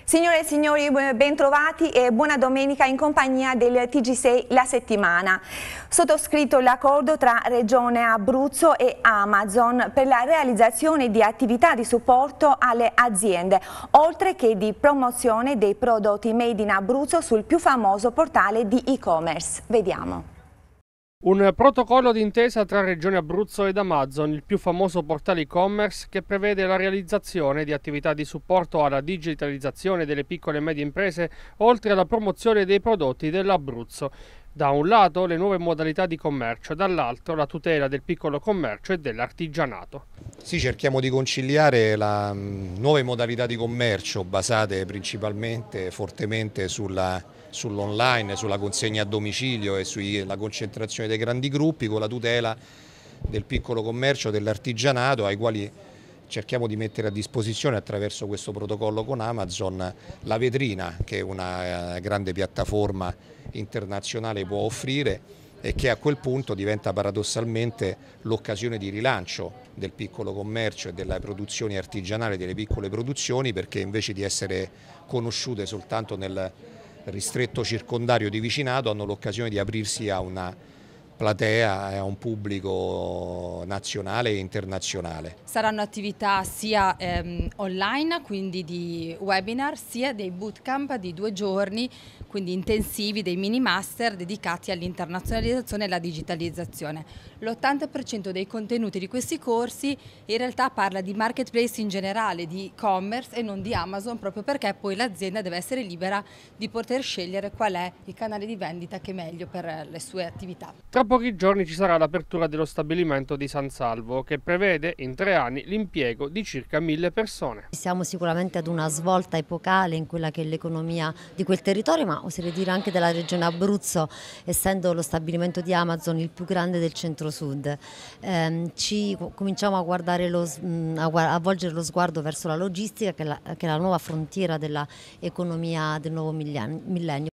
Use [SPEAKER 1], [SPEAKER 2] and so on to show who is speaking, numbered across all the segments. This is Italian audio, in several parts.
[SPEAKER 1] Signore e signori, ben trovati e buona domenica in compagnia del TG6 La Settimana. Sottoscritto l'accordo tra Regione Abruzzo e Amazon per la realizzazione di attività di supporto alle aziende, oltre che di promozione dei prodotti made in Abruzzo sul più famoso portale di e-commerce. Vediamo.
[SPEAKER 2] Un protocollo d'intesa tra Regione Abruzzo ed Amazon, il più famoso portale e-commerce, che prevede la realizzazione di attività di supporto alla digitalizzazione delle piccole e medie imprese, oltre alla promozione dei prodotti dell'Abruzzo. Da un lato le nuove modalità di commercio, dall'altro la tutela del piccolo commercio e dell'artigianato.
[SPEAKER 3] Sì, cerchiamo di conciliare le nuove modalità di commercio basate principalmente fortemente sull'online, sulla consegna a domicilio e sulla concentrazione dei grandi gruppi, con la tutela del piccolo commercio, dell'artigianato, ai quali cerchiamo di mettere a disposizione attraverso questo protocollo con Amazon la vetrina che una grande piattaforma internazionale può offrire e che a quel punto diventa paradossalmente l'occasione di rilancio del piccolo commercio e delle produzioni artigianali, delle piccole produzioni, perché invece di essere conosciute soltanto nel ristretto circondario di vicinato hanno l'occasione di aprirsi a una platea e a un pubblico nazionale e internazionale.
[SPEAKER 4] Saranno attività sia online, quindi di webinar, sia dei bootcamp di 2 giorni, quindi intensivi, dei mini master dedicati all'internazionalizzazione e alla digitalizzazione. L'80% dei contenuti di questi corsi in realtà parla di marketplace in generale, di e-commerce e non di Amazon, proprio perché poi l'azienda deve essere libera di poter scegliere qual è il canale di vendita che è meglio per le sue attività.
[SPEAKER 2] Tra pochi giorni ci sarà l'apertura dello stabilimento di San Salvo, che prevede in 3 anni l'impiego di circa 1000 persone.
[SPEAKER 5] Siamo sicuramente ad una svolta epocale in quella che è l'economia di quel territorio, ma oserei dire anche della regione Abruzzo, essendo lo stabilimento di Amazon il più grande del centro-sud. Cominciamo a guardare a volgere lo sguardo verso la logistica, che è la nuova frontiera dell'economia del nuovo millennio.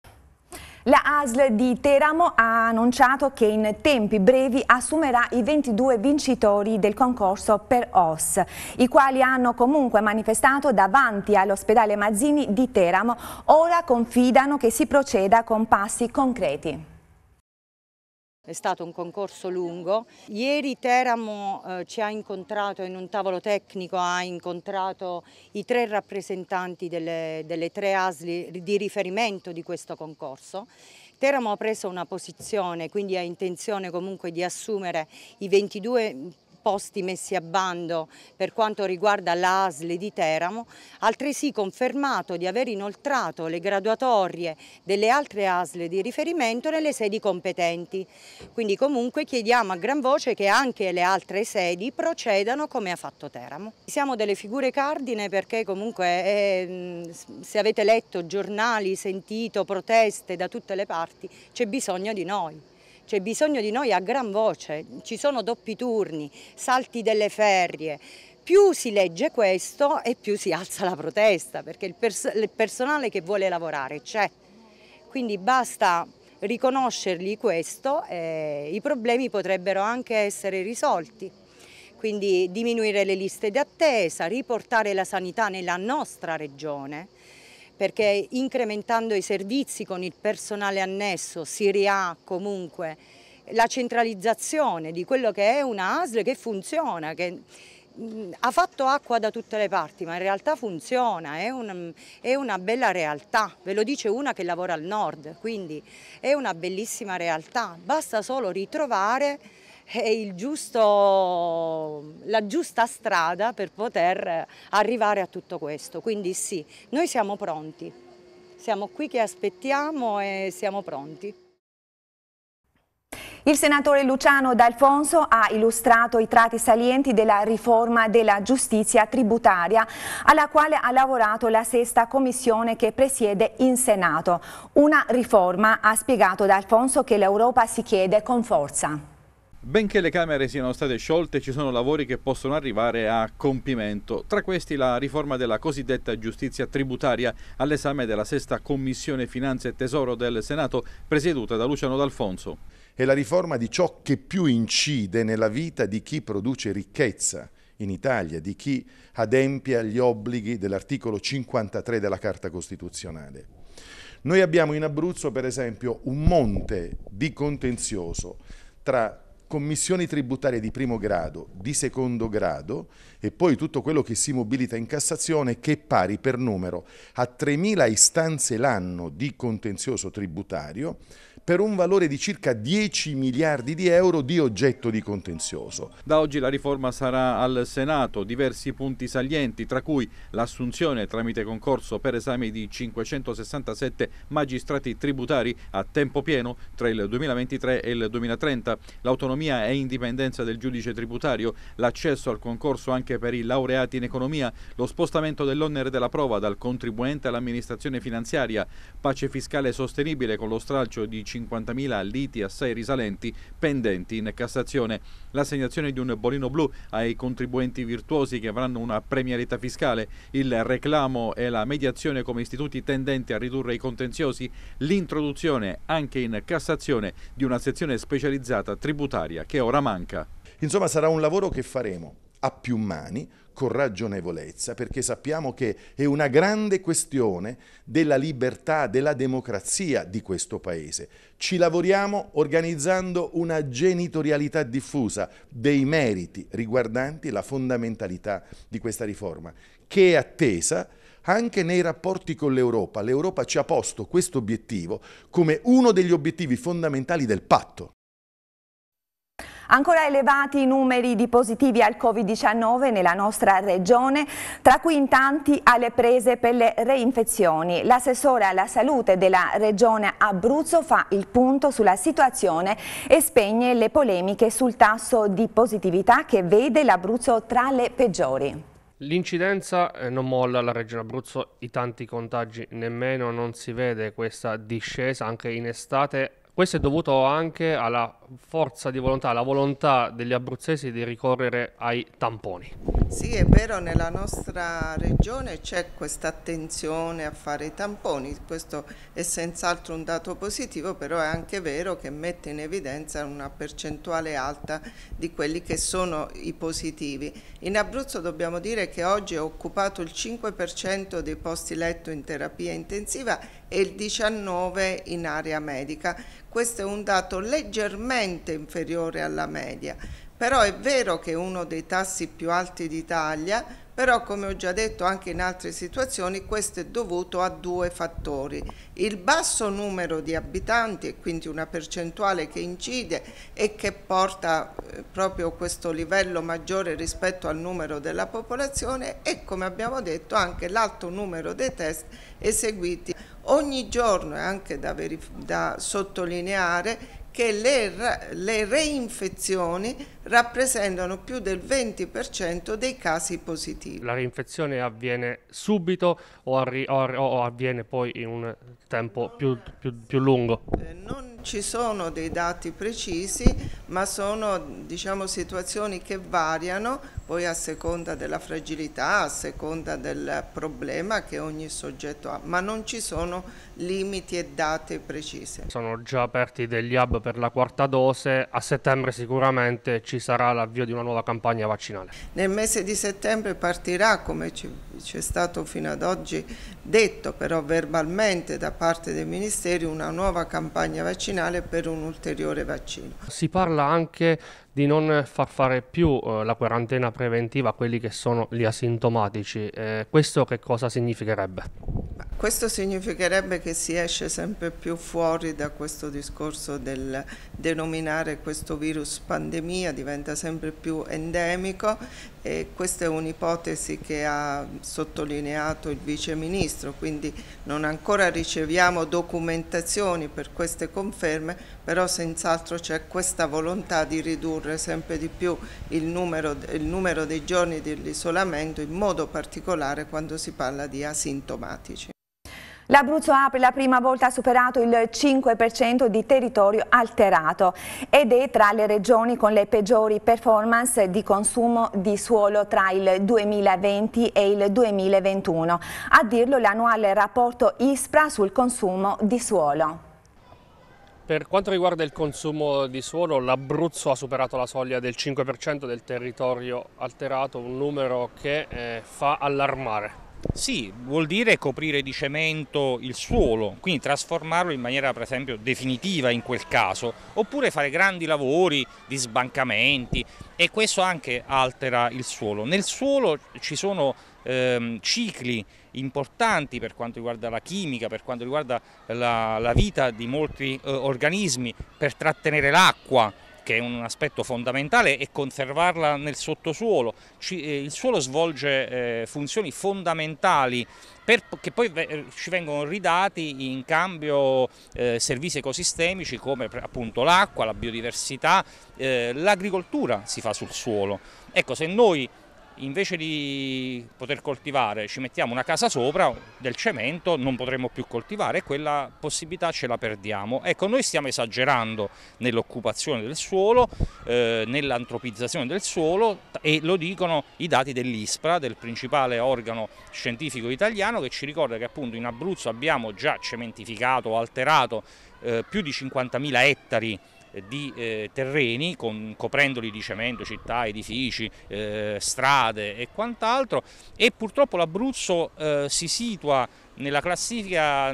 [SPEAKER 1] La ASL di Teramo ha annunciato che in tempi brevi assumerà i 22 vincitori del concorso per OS, i quali hanno comunque manifestato davanti all'ospedale Mazzini di Teramo. Ora confidano che si proceda con passi concreti.
[SPEAKER 6] È stato un concorso lungo. Ieri Teramo ci ha incontrato in un tavolo tecnico, ha incontrato i 3 rappresentanti delle 3 ASL di riferimento di questo concorso. Teramo ha preso una posizione, quindi ha intenzione comunque di assumere i 22 posti messi a bando per quanto riguarda l'ASL di Teramo, altresì confermato di aver inoltrato le graduatorie delle altre ASL di riferimento nelle sedi competenti. Quindi comunque chiediamo a gran voce che anche le altre sedi procedano come ha fatto Teramo. Siamo delle figure cardine perché comunque se avete letto giornali, sentito proteste da tutte le parti, c'è bisogno di noi. C'è bisogno di noi a gran voce, ci sono doppi turni, salti delle ferie. Più si legge questo e più si alza la protesta, perché il personale che vuole lavorare c'è. Quindi basta riconoscergli questo e i problemi potrebbero anche essere risolti. Quindi diminuire le liste di attesa, riportare la sanità nella nostra regione, perché incrementando i servizi con il personale annesso si riha comunque la centralizzazione di quello che è una ASL che funziona, che ha fatto acqua da tutte le parti, ma in realtà funziona, è una bella realtà, ve lo dice una che lavora al nord, quindi è una bellissima realtà, basta solo ritrovare la giusta strada per poter arrivare a tutto questo. Quindi sì, noi siamo pronti, siamo qui che aspettiamo e siamo pronti.
[SPEAKER 1] Il senatore Luciano D'Alfonso ha illustrato i tratti salienti della riforma della giustizia tributaria, alla quale ha lavorato la 6ª commissione che presiede in Senato. Una riforma, ha spiegato D'Alfonso, che l'Europa si chiede con forza.
[SPEAKER 7] Benché le Camere siano state sciolte, ci sono lavori che possono arrivare a compimento. Tra questi la riforma della cosiddetta giustizia tributaria, all'esame della 6ª Commissione Finanze e Tesoro del Senato, presieduta da Luciano D'Alfonso.
[SPEAKER 8] È la riforma di ciò che più incide nella vita di chi produce ricchezza, in Italia, di chi adempie agli obblighi dell'articolo 53 della Carta Costituzionale. Noi abbiamo in Abruzzo, per esempio, un monte di contenzioso tra commissioni tributarie di primo grado, di secondo grado e poi tutto quello che si mobilita in Cassazione, che è pari per numero a 3.000 istanze l'anno di contenzioso tributario, per un valore di circa 10 miliardi di euro di oggetto di contenzioso.
[SPEAKER 7] Da oggi la riforma sarà al Senato, diversi punti salienti, tra cui l'assunzione tramite concorso per esami di 567 magistrati tributari a tempo pieno tra il 2023 e il 2030, l'autonomia e indipendenza del giudice tributario, l'accesso al concorso anche per i laureati in economia, lo spostamento dell'onere della prova dal contribuente all'amministrazione finanziaria, pace fiscale sostenibile con lo stralcio di 50.000 liti assai risalenti pendenti in Cassazione, l'assegnazione di un bollino blu ai contribuenti virtuosi che avranno una premialità fiscale, il reclamo e la mediazione come istituti tendenti a ridurre i contenziosi, l'introduzione anche in Cassazione di una sezione specializzata tributaria che ora manca.
[SPEAKER 8] Insomma, sarà un lavoro che faremo a più mani, con ragionevolezza, perché sappiamo che è una grande questione della libertà, della democrazia di questo Paese. Ci lavoriamo organizzando una genitorialità diffusa dei meriti riguardanti la fondamentalità di questa riforma, che è attesa anche nei rapporti con l'Europa. L'Europa ci ha posto questo obiettivo come uno degli obiettivi fondamentali del patto.
[SPEAKER 1] Ancora elevati i numeri di positivi al Covid-19 nella nostra regione, tra cui in tanti alle prese per le reinfezioni. L'assessore alla salute della regione Abruzzo fa il punto sulla situazione e spegne le polemiche sul tasso di positività che vede l'Abruzzo tra le peggiori.
[SPEAKER 2] L'incidenza non molla alla regione Abruzzo, i tanti contagi nemmeno, non si vede questa discesa anche in estate. Questo è dovuto anche alla forza di volontà, alla volontà degli abruzzesi di ricorrere ai tamponi.
[SPEAKER 9] Sì, è vero, nella nostra regione c'è questa attenzione a fare i tamponi, questo è senz'altro un dato positivo, però è anche vero che mette in evidenza una percentuale alta di quelli che sono i positivi. In Abruzzo dobbiamo dire che oggi è occupato il 5% dei posti letto in terapia intensiva e il 19% in area medica. Questo è un dato leggermente inferiore alla media, però è vero che è uno dei tassi più alti d'Italia, però come ho già detto anche in altre situazioni questo è dovuto a due fattori: il basso numero di abitanti e quindi una percentuale che incide e che porta proprio questo livello maggiore rispetto al numero della popolazione, e come abbiamo detto anche l'alto numero dei test eseguiti ogni giorno. È anche da sottolineare che le reinfezioni rappresentano più del 20% dei casi positivi.
[SPEAKER 2] La reinfezione avviene subito o avviene poi in un tempo più lungo?
[SPEAKER 9] Non ci sono dei dati precisi, ma sono, diciamo, situazioni che variano poi a seconda della fragilità, a seconda del problema che ogni soggetto ha, ma non ci sono limiti e date precise.
[SPEAKER 2] Sono già aperti degli hub per la quarta dose, a settembre sicuramente ci sarà l'avvio di una nuova campagna vaccinale.
[SPEAKER 9] Nel mese di settembre partirà, come c'è stato fino ad oggi detto, però verbalmente da parte dei ministeri, una nuova campagna vaccinale per un ulteriore vaccino.
[SPEAKER 2] Si parla anche di non far fare più la quarantena preventiva a quelli che sono gli asintomatici. Questo che cosa significherebbe?
[SPEAKER 9] Questo significherebbe che si esce sempre più fuori da questo discorso del denominare questo virus pandemia, diventa sempre più endemico, e questa è un'ipotesi che ha sottolineato il Vice Ministro, quindi non ancora riceviamo documentazioni per queste conferme, però senz'altro c'è questa volontà di ridurre sempre di più il numero dei giorni dell'isolamento, in modo particolare quando si parla di asintomatici.
[SPEAKER 1] L'Abruzzo ha per la prima volta superato il 5% di territorio alterato ed è tra le regioni con le peggiori performance di consumo di suolo tra il 2020 e il 2021, a dirlo l'annuale rapporto ISPRA sul consumo di suolo.
[SPEAKER 2] Per quanto riguarda il consumo di suolo, l'Abruzzo ha superato la soglia del 5% del territorio alterato, un numero che fa allarmare.
[SPEAKER 10] Sì, vuol dire coprire di cemento il suolo, quindi trasformarlo in maniera per esempio definitiva in quel caso, oppure fare grandi lavori di sbancamenti, e questo anche altera il suolo. Nel suolo ci sono cicli importanti per quanto riguarda la chimica, per quanto riguarda la vita di molti organismi, per trattenere l'acqua, che è un aspetto fondamentale, e conservarla nel sottosuolo. Il suolo svolge funzioni fondamentali che poi ci vengono ridati in cambio servizi ecosistemici come appunto l'acqua, la biodiversità, l'agricoltura si fa sul suolo. Ecco, se noi invece di poter coltivare ci mettiamo una casa sopra del cemento, non potremo più coltivare e quella possibilità ce la perdiamo. Ecco, noi stiamo esagerando nell'occupazione del suolo, nell'antropizzazione del suolo, e lo dicono i dati dell'ISPRA, del principale organo scientifico italiano, che ci ricorda che appunto in Abruzzo abbiamo già cementificato o alterato più di 50.000 ettari di terreni, coprendoli di cemento, città, edifici, strade e quant'altro, e purtroppo l'Abruzzo si situa nella classifica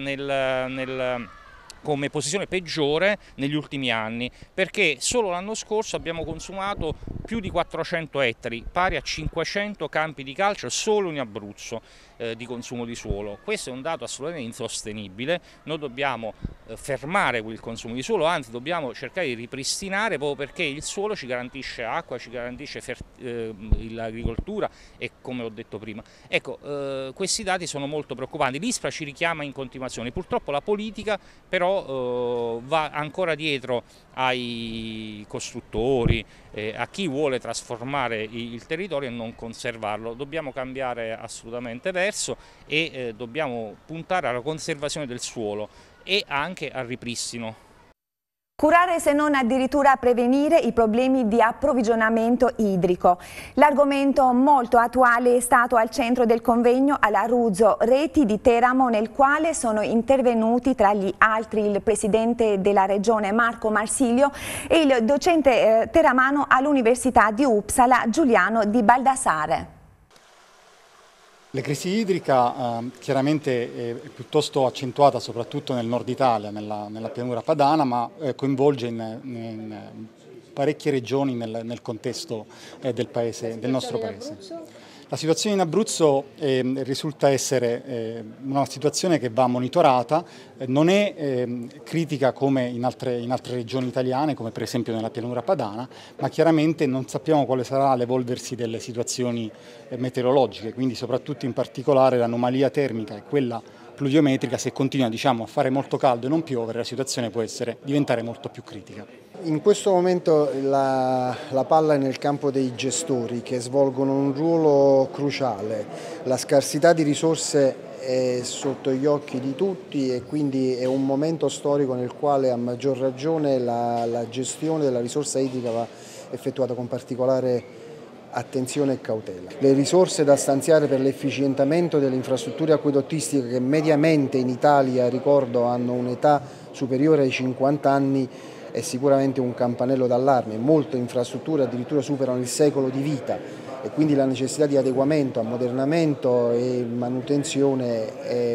[SPEAKER 10] come posizione peggiore negli ultimi anni, perché solo l'anno scorso abbiamo consumato più di 400 ettari, pari a 500 campi di calcio solo in Abruzzo di consumo di suolo. Questo è un dato assolutamente insostenibile. Noi dobbiamo fermare il consumo di suolo, anzi dobbiamo cercare di ripristinare, proprio perché il suolo ci garantisce acqua, ci garantisce l'agricoltura e, come ho detto prima. Ecco, questi dati sono molto preoccupanti. L'ISPRA ci richiama in continuazione. Purtroppo la politica però va ancora dietro ai costruttori, a chi vuole trasformare il territorio e non conservarlo. Dobbiamo cambiare assolutamente verso e dobbiamo puntare alla conservazione del suolo e anche al ripristino.
[SPEAKER 1] Curare, se non addirittura prevenire, i problemi di approvvigionamento idrico. L'argomento molto attuale è stato al centro del convegno all'Aruzzo Reti di Teramo, nel quale sono intervenuti tra gli altri il presidente della regione Marco Marsilio e il docente teramano all'Università di Uppsala Giuliano Di Baldassare.
[SPEAKER 11] La crisi idrica chiaramente è piuttosto accentuata soprattutto nel nord Italia, nella pianura padana, ma coinvolge in parecchie regioni nel contesto del nostro paese. La situazione in Abruzzo risulta essere una situazione che va monitorata, non è critica come in altre regioni italiane, come per esempio nella pianura padana, ma chiaramente non sappiamo quale sarà l'evolversi delle situazioni meteorologiche, quindi soprattutto in particolare l'anomalia termica e quella pluviometrica. Se continua, a fare molto caldo e non piovere, la situazione può diventare molto più critica.
[SPEAKER 12] In questo momento la palla è nel campo dei gestori, che svolgono un ruolo cruciale. La scarsità di risorse è sotto gli occhi di tutti e quindi è un momento storico nel quale a maggior ragione la gestione della risorsa idrica va effettuata con particolare attenzione e cautela. Le risorse da stanziare per l'efficientamento delle infrastrutture acquedottistiche, che mediamente in Italia, ricordo, hanno un'età superiore ai 50 anni, è sicuramente un campanello d'allarme. Molte infrastrutture addirittura superano il secolo di vita e quindi la necessità di adeguamento, ammodernamento e manutenzione è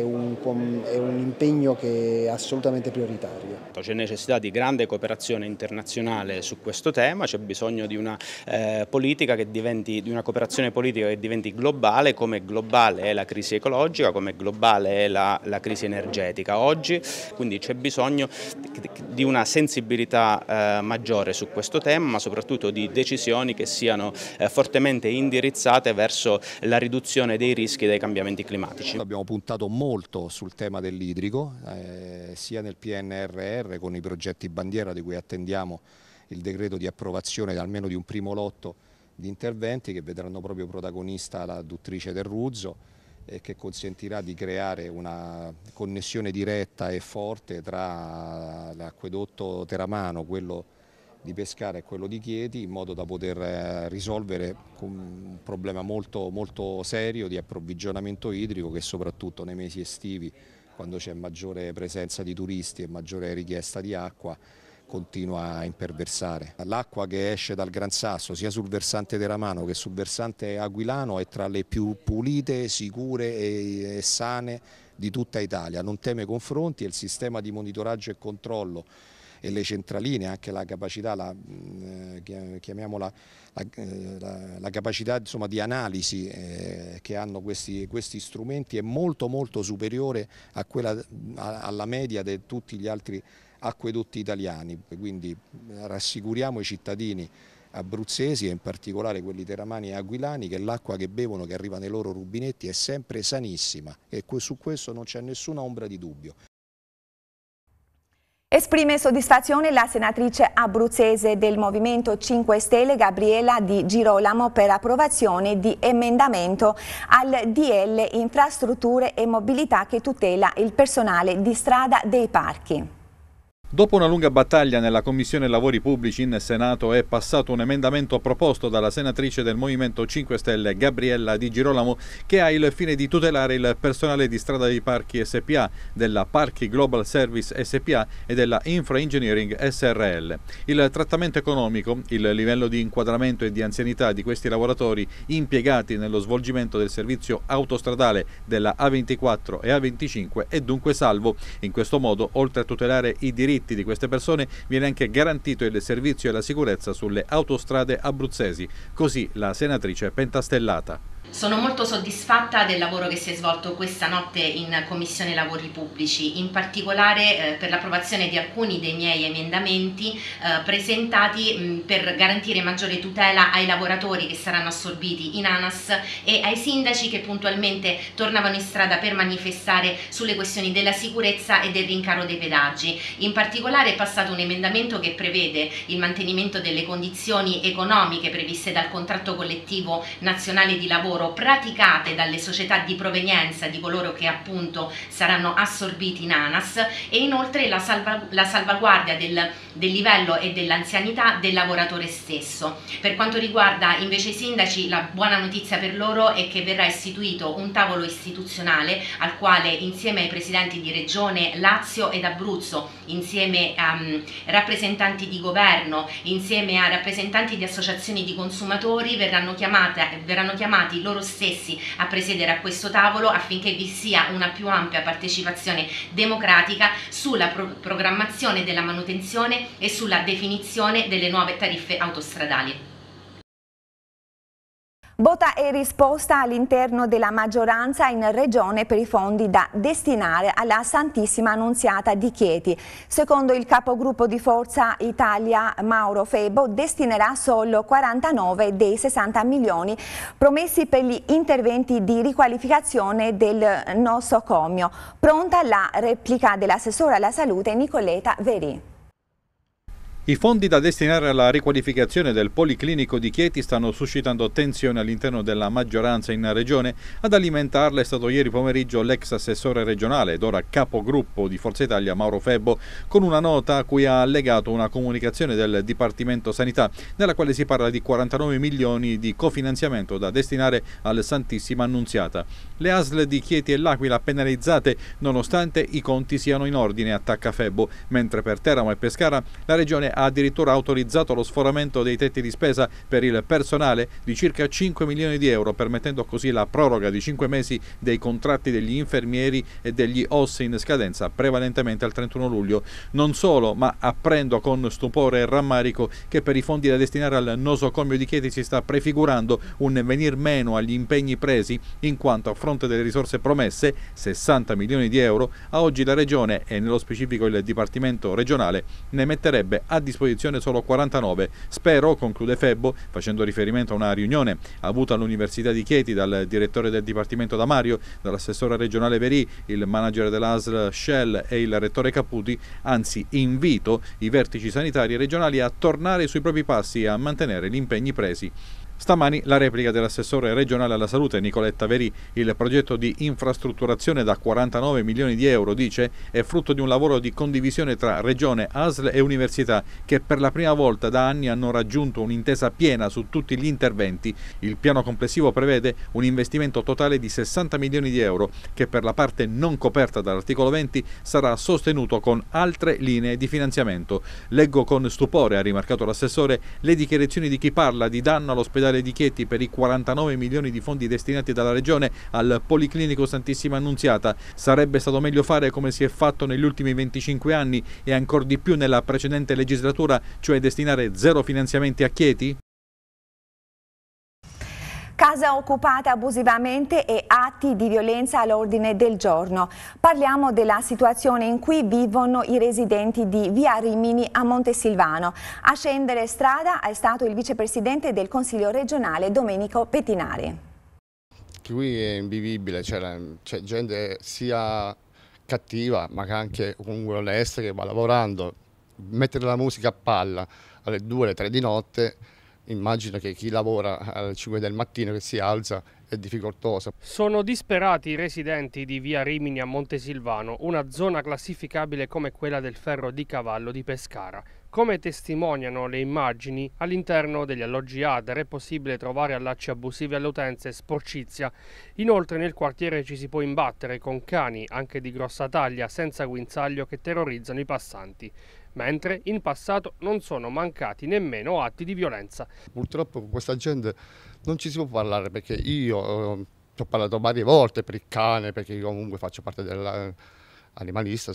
[SPEAKER 12] un impegno che è assolutamente prioritario.
[SPEAKER 13] C'è necessità di grande cooperazione internazionale su questo tema, c'è bisogno di una politica di una cooperazione politica che diventi globale, come globale è la crisi ecologica, come globale è la crisi energetica oggi, quindi c'è bisogno di una sensibilità maggiore su questo tema, ma soprattutto di decisioni che siano fortemente indirizzate verso la riduzione dei rischi dei cambiamenti climatici.
[SPEAKER 3] Abbiamo puntato molto sul tema dell'idrico, sia nel PNRR con i progetti bandiera di cui attendiamo il decreto di approvazione almeno di un primo lotto di interventi che vedranno proprio protagonista la adduttrice del Ruzzo e che consentirà di creare una connessione diretta e forte tra l'acquedotto teramano, quello di Pescara e quello di Chieti, in modo da poter risolvere un problema molto serio di approvvigionamento idrico che soprattutto nei mesi estivi quando c'è maggiore presenza di turisti e maggiore richiesta di acqua, continua a imperversare. L'acqua che esce dal Gran Sasso, sia sul versante teramano che sul versante aquilano, è tra le più pulite, sicure e sane di tutta Italia. Non teme confronti e il sistema di monitoraggio e controllo e le centraline, anche la capacità, chiamiamola la capacità di analisi che hanno questi strumenti è molto superiore a alla media di tutti gli altri acquedotti italiani, quindi rassicuriamo i cittadini abruzzesi e in particolare quelli teramani e aquilani che l'acqua che bevono, che arriva nei loro rubinetti, è sempre sanissima e su questo non c'è nessuna ombra di dubbio.
[SPEAKER 1] Esprime soddisfazione la senatrice abruzzese del Movimento 5 Stelle Gabriella Di Girolamo per approvazione di emendamento al DL Infrastrutture e Mobilità che tutela il personale di strada dei parchi.
[SPEAKER 7] Dopo una lunga battaglia nella Commissione Lavori Pubblici in Senato è passato un emendamento proposto dalla senatrice del Movimento 5 Stelle Gabriella Di Girolamo che ha il fine di tutelare il personale di Strada dei Parchi SPA, della Parchi Global Service SPA e della Infra Engineering SRL. Il trattamento economico, il livello di inquadramento e di anzianità di questi lavoratori impiegati nello svolgimento del servizio autostradale della A24 e A25 è dunque salvo. In questo modo, oltre a tutelare i diritti di queste persone, viene anche garantito il servizio e la sicurezza sulle autostrade abruzzesi. Così la senatrice pentastellata.
[SPEAKER 14] Sono molto soddisfatta del lavoro che si è svolto questa notte in Commissione Lavori Pubblici, in particolare per l'approvazione di alcuni dei miei emendamenti presentati per garantire maggiore tutela ai lavoratori che saranno assorbiti in ANAS e ai sindaci che puntualmente tornavano in strada per manifestare sulle questioni della sicurezza e del rincaro dei pedaggi. In particolare è passato un emendamento che prevede il mantenimento delle condizioni economiche previste dal contratto collettivo nazionale di lavoro praticate dalle società di provenienza di coloro che appunto saranno assorbiti in ANAS e inoltre la salvaguardia del livello e dell'anzianità del lavoratore stesso. Per quanto riguarda invece i sindaci, la buona notizia per loro è che verrà istituito un tavolo istituzionale al quale insieme ai presidenti di Regione Lazio ed Abruzzo, insieme a rappresentanti di governo, insieme a rappresentanti di associazioni di consumatori verranno chiamati loro stessi a presiedere a questo tavolo affinché vi sia una più ampia partecipazione democratica sulla programmazione della manutenzione e sulla definizione delle nuove tariffe autostradali.
[SPEAKER 1] Vota e risposta all'interno della maggioranza in Regione per i fondi da destinare alla Santissima Annunziata di Chieti. Secondo il capogruppo di Forza Italia Mauro Febo, destinerà solo 49 dei 60 milioni promessi per gli interventi di riqualificazione del nosocomio. Pronta la replica dell'assessore alla salute Nicoletta Veri.
[SPEAKER 7] I fondi da destinare alla riqualificazione del Policlinico di Chieti stanno suscitando tensione all'interno della maggioranza in Regione. Ad alimentarla è stato ieri pomeriggio l'ex assessore regionale ed ora capogruppo di Forza Italia Mauro Febbo, con una nota a cui ha allegato una comunicazione del Dipartimento Sanità nella quale si parla di 49 milioni di cofinanziamento da destinare al Santissima Annunziata. Le ASL di Chieti e L'Aquila penalizzate nonostante i conti siano in ordine, attacca Febbo, mentre per Teramo e Pescara la Regione ha addirittura autorizzato lo sforamento dei tetti di spesa per il personale di circa 5 milioni di euro, permettendo così la proroga di 5 mesi dei contratti degli infermieri e degli OS in scadenza prevalentemente al 31 luglio. Non solo, ma apprendo con stupore e rammarico che per i fondi da destinare al nosocomio di Chieti si sta prefigurando un venir meno agli impegni presi, in quanto a fronte delle risorse promesse, 60 milioni di euro, a oggi la Regione e nello specifico il Dipartimento regionale ne metterebbe a disposizione solo 49. Spero, conclude Febbo, facendo riferimento a una riunione avuta all'Università di Chieti dal direttore del Dipartimento Damario, dall'assessore regionale Verì, il manager dell'ASL Shell e il rettore Caputi, anzi invito i vertici sanitari regionali a tornare sui propri passi e a mantenere gli impegni presi. Stamani la replica dell'assessore regionale alla salute Nicoletta Verì. Il progetto di infrastrutturazione da 49 milioni di euro, dice, è frutto di un lavoro di condivisione tra Regione, ASL e Università che per la prima volta da anni hanno raggiunto un'intesa piena su tutti gli interventi. Il piano complessivo prevede un investimento totale di 60 milioni di euro che per la parte non coperta dall'articolo 20 sarà sostenuto con altre linee di finanziamento. Leggo con stupore, ha rimarcato l'assessore, le dichiarazioni di chi parla di danno all'ospedale di Chieti per i 49 milioni di fondi destinati dalla Regione al Policlinico Santissima Annunziata. Sarebbe stato meglio fare come si è fatto negli ultimi 25 anni e ancor di più nella precedente legislatura, cioè destinare 0 finanziamenti a Chieti?
[SPEAKER 1] Casa occupata abusivamente e atti di violenza all'ordine del giorno. Parliamo della situazione in cui vivono i residenti di via Rimini a Montesilvano. A scendere strada è stato il vicepresidente del Consiglio regionale Domenico Pettinari.
[SPEAKER 15] Qui è invivibile, c'è gente sia cattiva ma anche comunque onesta che va lavorando. Mettere la musica a palla alle 2, alle 3 di notte, immagino che chi lavora alle 5 del mattino che si alza è difficoltoso.
[SPEAKER 2] Sono disperati i residenti di via Rimini a Montesilvano, una zona classificabile come quella del ferro di cavallo di Pescara. Come testimoniano le immagini, all'interno degli alloggi ADER è possibile trovare allacci abusivi alle utenze e sporcizia. Inoltre nel quartiere ci si può imbattere con cani, anche di grossa taglia, senza guinzaglio, che terrorizzano i passanti. Mentre in passato non sono mancati nemmeno atti di violenza.
[SPEAKER 15] Purtroppo con questa gente non ci si può parlare, perché io ci ho parlato varie volte per il cane, perché io comunque faccio parte dell'animalista,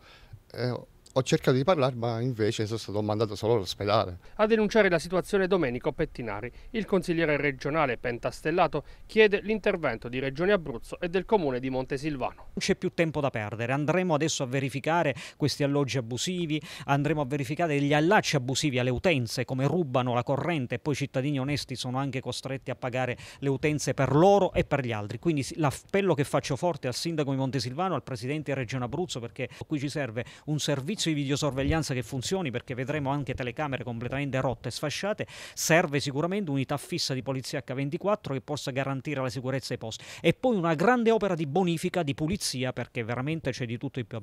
[SPEAKER 15] ho cercato di parlare, ma invece sono stato mandato solo all'ospedale.
[SPEAKER 2] A denunciare la situazione Domenico Pettinari. Il consigliere regionale Pentastellato chiede l'intervento di Regione Abruzzo e del comune di Montesilvano.
[SPEAKER 16] Non c'è più tempo da perdere, andremo adesso a verificare questi alloggi abusivi, andremo a verificare gli allacci abusivi alle utenze, come rubano la corrente e poi i cittadini onesti sono anche costretti a pagare le utenze per loro e per gli altri. Quindi l'appello che faccio forte al sindaco di Montesilvano, al presidente di Regione Abruzzo, perché qui ci serve un servizio di videosorveglianza che funzioni, perché vedremo anche telecamere completamente rotte e sfasciate. Serve sicuramente unità fissa di polizia H24 che possa garantire la sicurezza ai posti e poi una grande opera di bonifica, di pulizia, perché veramente c'è di tutto e più.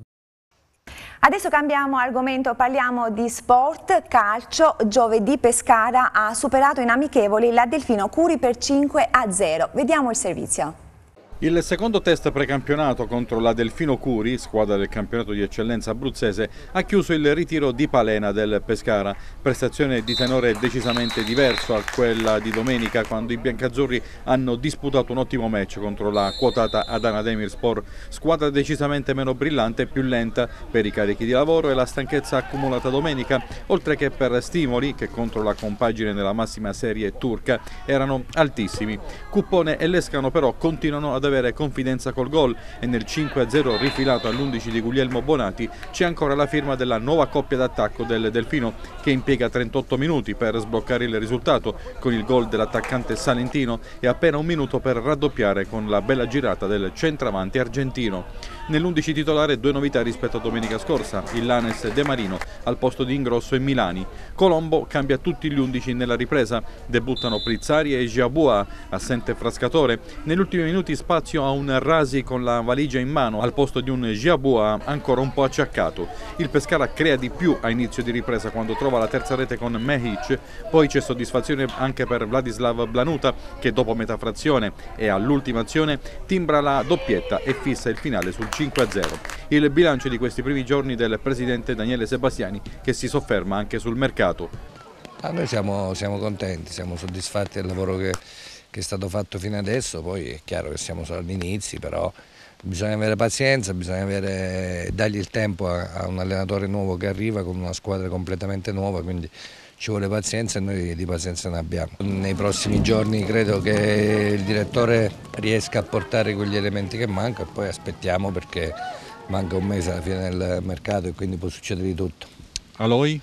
[SPEAKER 1] Adesso cambiamo argomento, parliamo di sport, calcio. Giovedì Pescara ha superato in amichevoli la Delfino Curi per 5-0. Vediamo il servizio.
[SPEAKER 7] Il secondo test precampionato contro la Delfino Curi, squadra del campionato di eccellenza abruzzese, ha chiuso il ritiro di Palena del Pescara. Prestazione di tenore decisamente diverso a quella di domenica, quando i biancazzurri hanno disputato un ottimo match contro la quotata Adana Demirspor, squadra decisamente meno brillante e più lenta per i carichi di lavoro e la stanchezza accumulata domenica, oltre che per stimoli che contro la compagine nella massima serie turca erano altissimi. Cuppone e Lescano però continuano ad avere confidenza col gol e nel 5-0 rifilato all'11 di Guglielmo Bonati c'è ancora la firma della nuova coppia d'attacco del Delfino, che impiega 38 minuti per sbloccare il risultato con il gol dell'attaccante salentino e appena un minuto per raddoppiare con la bella girata del centravanti argentino. Nell'11 titolare 2 novità rispetto a domenica scorsa: Illanes e De Marino al posto di Ingrosso e Milani. Colombo cambia tutti gli 11 nella ripresa, debuttano Prizzari e Giabua, assente Frascatore. Negli ultimi minuti spazio a un Rasi con la valigia in mano al posto di un Giabua ancora un po' acciaccato. Il Pescara crea di più a inizio di ripresa quando trova la terza rete con Mehic, poi c'è soddisfazione anche per Vladislav Blanuta che dopo metà frazione e all'ultima azione timbra la doppietta e fissa il finale sul 5-0. Il bilancio di questi primi giorni del presidente Daniele Sebastiani, che si sofferma anche sul mercato.
[SPEAKER 17] Noi siamo contenti, siamo soddisfatti del lavoro che è stato fatto fino adesso, poi è chiaro che siamo solo agli inizi, però bisogna avere pazienza, bisogna dargli il tempo a un allenatore nuovo che arriva con una squadra completamente nuova, quindi ci vuole pazienza e noi di pazienza ne abbiamo. Nei prossimi giorni credo che il direttore riesca a portare quegli elementi che mancano e poi aspettiamo, perché manca un mese alla fine del mercato e quindi può succedere di tutto.
[SPEAKER 7] Aloi?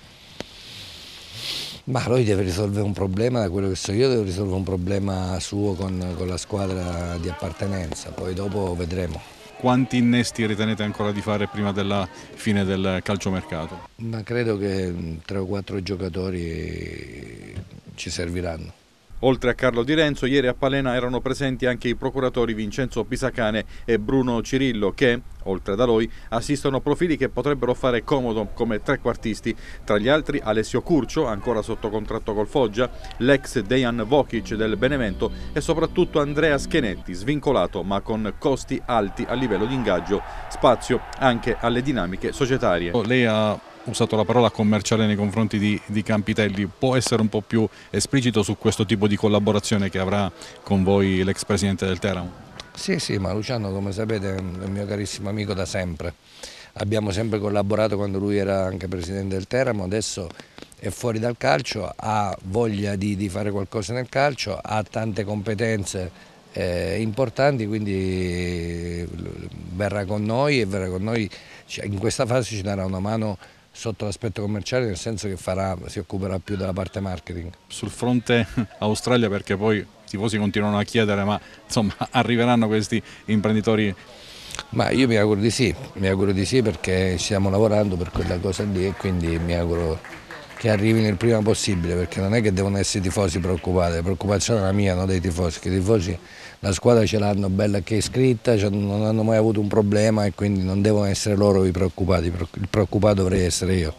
[SPEAKER 17] Ma lui deve risolvere un problema, da quello che so io, deve risolvere un problema suo con la squadra di appartenenza, poi dopo vedremo.
[SPEAKER 7] Quanti innesti ritenete ancora di fare prima della fine del calciomercato?
[SPEAKER 17] Ma credo che 3 o 4 giocatori ci serviranno.
[SPEAKER 7] Oltre a Carlo Di Renzo, ieri a Palena erano presenti anche i procuratori Vincenzo Pisacane e Bruno Cirillo che, oltre ad Aloi, assistono profili che potrebbero fare comodo come trequartisti, tra gli altri Alessio Curcio, ancora sotto contratto col Foggia, l'ex Dejan Vokic del Benevento e soprattutto Andrea Schenetti, svincolato ma con costi alti a livello di ingaggio, spazio anche alle dinamiche societarie. Lei ha usato la parola commerciale nei confronti di Campitelli, può essere un po' più esplicito su questo tipo di collaborazione che avrà con voi l'ex presidente del Teramo?
[SPEAKER 17] Sì, ma Luciano, come sapete, è un mio carissimo amico da sempre. Abbiamo sempre collaborato quando lui era anche presidente del Teramo, adesso è fuori dal calcio, ha voglia di fare qualcosa nel calcio, ha tante competenze importanti, quindi verrà con noi e in questa fase ci darà una mano sotto l'aspetto commerciale, nel senso che si occuperà più della parte marketing. Sul fronte Australia, perché poi i tifosi continuano a chiedere, ma insomma arriveranno questi imprenditori? Ma io mi auguro di sì perché stiamo lavorando per quella cosa lì e quindi mi auguro che arrivino il prima possibile, perché non è che devono essere i tifosi preoccupati, la preoccupazione è la mia, non dei tifosi, che i tifosi la squadra ce l'hanno bella che è iscritta, cioè non hanno mai avuto un problema e quindi non devono essere loro i preoccupati, il preoccupato dovrei essere io.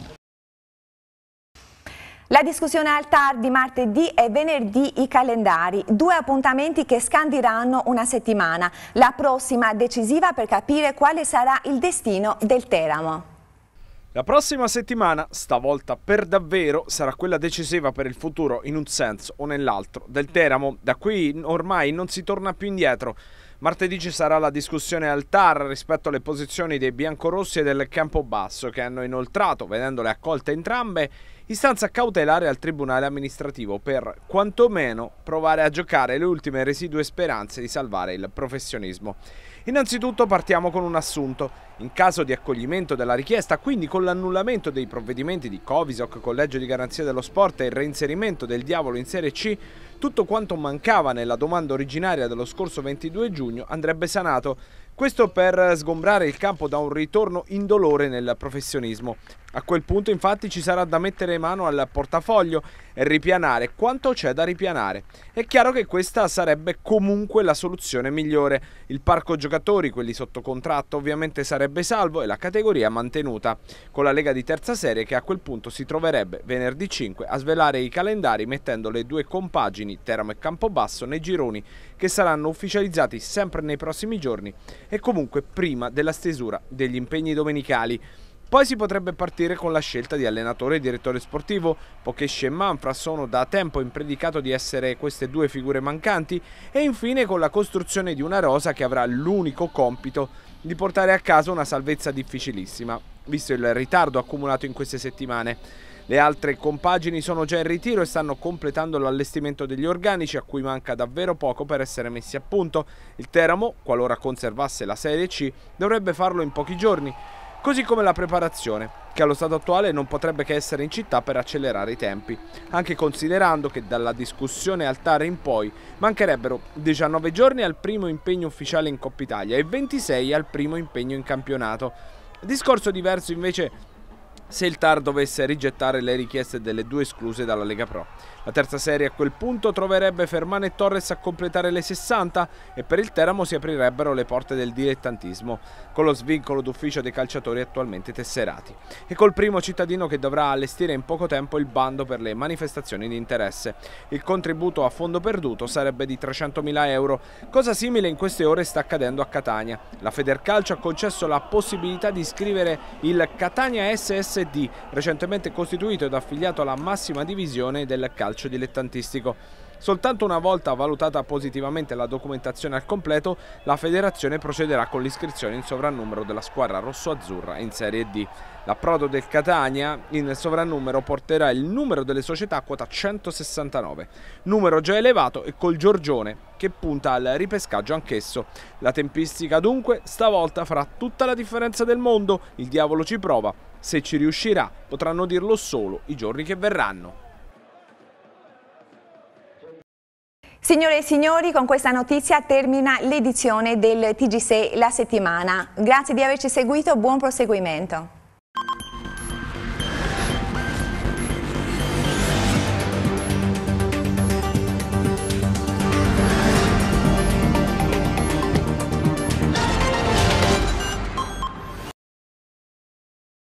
[SPEAKER 1] La discussione al TAR di martedì e venerdì i calendari, 2 appuntamenti che scandiranno una settimana, la prossima decisiva per capire quale sarà il destino del Teramo.
[SPEAKER 18] La prossima settimana, stavolta per davvero, sarà quella decisiva per il futuro in un senso o nell'altro del Teramo. Da qui ormai non si torna più indietro. Martedì ci sarà la discussione al TAR rispetto alle posizioni dei biancorossi e del Campobasso, che hanno inoltrato, vedendole accolte entrambe, istanza cautelare al Tribunale amministrativo per quantomeno provare a giocare le ultime residue speranze di salvare il professionismo. Innanzitutto partiamo con un assunto. In caso di accoglimento della richiesta, quindi con l'annullamento dei provvedimenti di Covisoc, Collegio di Garanzia dello Sport e il reinserimento del Diavolo in Serie C, tutto quanto mancava nella domanda originaria dello scorso 22 giugno andrebbe sanato. Questo per sgombrare il campo da un ritorno indolore nel professionismo. A quel punto infatti ci sarà da mettere mano al portafoglio e ripianare quanto c'è da ripianare. È chiaro che questa sarebbe comunque la soluzione migliore. Il parco giocatori, quelli sotto contratto, ovviamente sarebbe salvo e la categoria mantenuta, con la Lega di terza serie che a quel punto si troverebbe venerdì 5 a svelare i calendari mettendo le due compagini Teramo e Campobasso nei gironi che saranno ufficializzati sempre nei prossimi giorni e comunque prima della stesura degli impegni domenicali. Poi si potrebbe partire con la scelta di allenatore e direttore sportivo, Pocchesci e Manfra sono da tempo in predicato di essere queste due figure mancanti, e infine con la costruzione di una rosa che avrà l'unico compito di portare a casa una salvezza difficilissima, visto il ritardo accumulato in queste settimane. Le altre compagini sono già in ritiro e stanno completando l'allestimento degli organici, a cui manca davvero poco per essere messi a punto. Il Teramo, qualora conservasse la Serie C, dovrebbe farlo in pochi giorni, così come la preparazione, che allo stato attuale non potrebbe che essere in città per accelerare i tempi, anche considerando che dalla discussione al TAR in poi mancherebbero 19 giorni al primo impegno ufficiale in Coppa Italia e 26 al primo impegno in campionato. Discorso diverso invece se il TAR dovesse rigettare le richieste delle due escluse dalla Lega Pro. La terza serie a quel punto troverebbe Fermane e Torres a completare le 60 e per il Teramo si aprirebbero le porte del dilettantismo, con lo svincolo d'ufficio dei calciatori attualmente tesserati, e col primo cittadino che dovrà allestire in poco tempo il bando per le manifestazioni di interesse. Il contributo a fondo perduto sarebbe di 300.000 euro, cosa simile in queste ore sta accadendo a Catania. La Federcalcio ha concesso la possibilità di iscrivere il Catania SSD, recentemente costituito ed affiliato alla massima divisione del calcio dilettantistico. Soltanto una volta valutata positivamente la documentazione al completo, la federazione procederà con l'iscrizione in sovrannumero della squadra rosso-azzurra in Serie D. L'approdo del Catania in sovrannumero porterà il numero delle società a quota 169, numero già elevato e col Giorgione che punta al ripescaggio anch'esso. La tempistica dunque stavolta farà tutta la differenza del mondo, il diavolo ci prova, se ci riuscirà potranno dirlo solo i giorni che verranno.
[SPEAKER 1] Signore e signori, con questa notizia termina l'edizione del TG6 La Settimana. Grazie di averci seguito, buon proseguimento.